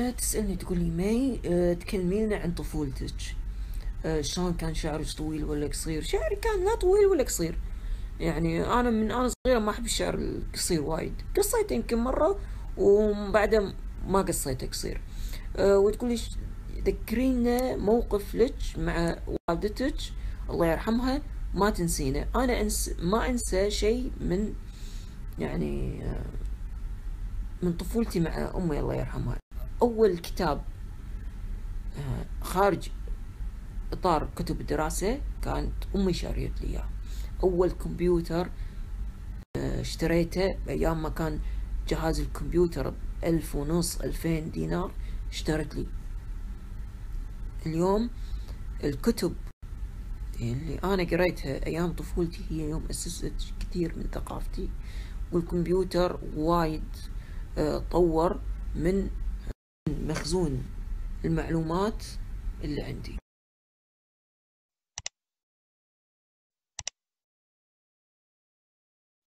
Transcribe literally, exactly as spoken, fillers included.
أه تسألني تقول لي ماي، أه تكلمينا عن طفولتك. أه شلون كان شعرك طويل ولا قصير؟ شعري كان لا طويل ولا قصير. يعني أنا من أنا صغيرة ما أحب الشعر القصير وايد، قصيته يمكن مرة وبعدها ما قصيته قصير. أه وتقول لي ذكرينا موقف لك مع والدتك الله يرحمها ما تنسينه. أنا أنس ما أنسى شيء من يعني أه من طفولتي مع أمي الله يرحمها. أول كتاب خارج إطار كتب الدراسة كانت أمي شاريت لي إياه. أول كمبيوتر اشتريته بأيام ما كان جهاز الكمبيوتر بألف ونص ألفين دينار اشترت لي. اليوم الكتب اللي أنا قريتها أيام طفولتي هي يوم أسست كثير من ثقافتي، والكمبيوتر وايد طور من مخزون المعلومات اللي عندي.